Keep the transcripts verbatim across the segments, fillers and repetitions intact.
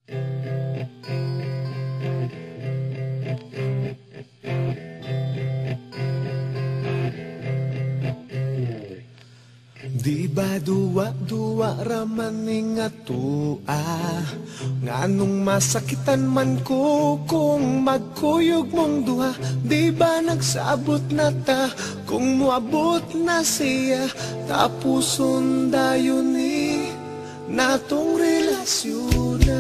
Di ba duwa-duwa raman nga tua, nganong masakitan man ko kung magkuyog mong duha. Di ba nagsabot na ta kung muabot na siya, tapuson dayon ni natong relasyon na.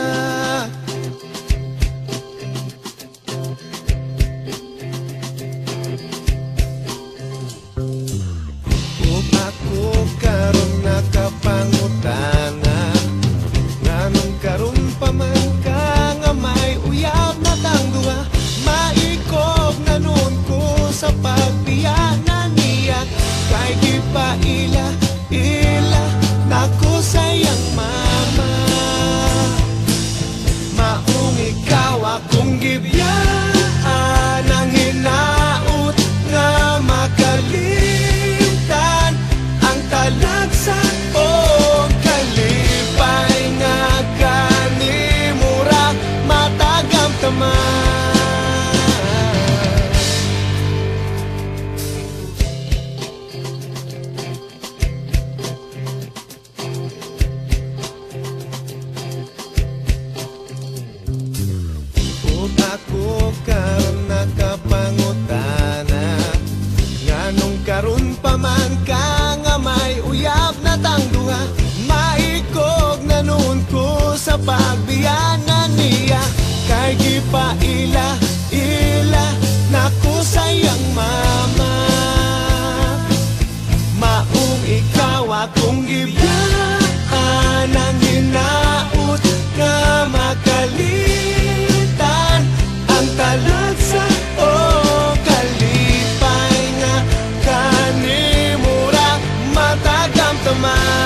Karon nakapangutana, nganong karon pa man ka nga may uyab na tang duha. Maikog na nun ko sa pagbiyanan niya, kay di pa ila, ila nako sayang mama. Maong ikaw akong gibiyaan, ang hinaut nga makalimtan ang talagsa o kalipay nga kanimura matagam taman. O ako karon nakapangutana, nganong karon pa man ka nga may uyab na tang duha. Maikog na nun ko sa pagbiyanan niya, kay di pa ila, ila nako sayang mama. Maong ikaw akong gibiyaan, ang hinaut nga makalitan ang talagsa o kalipay nga kanimura matagam taman.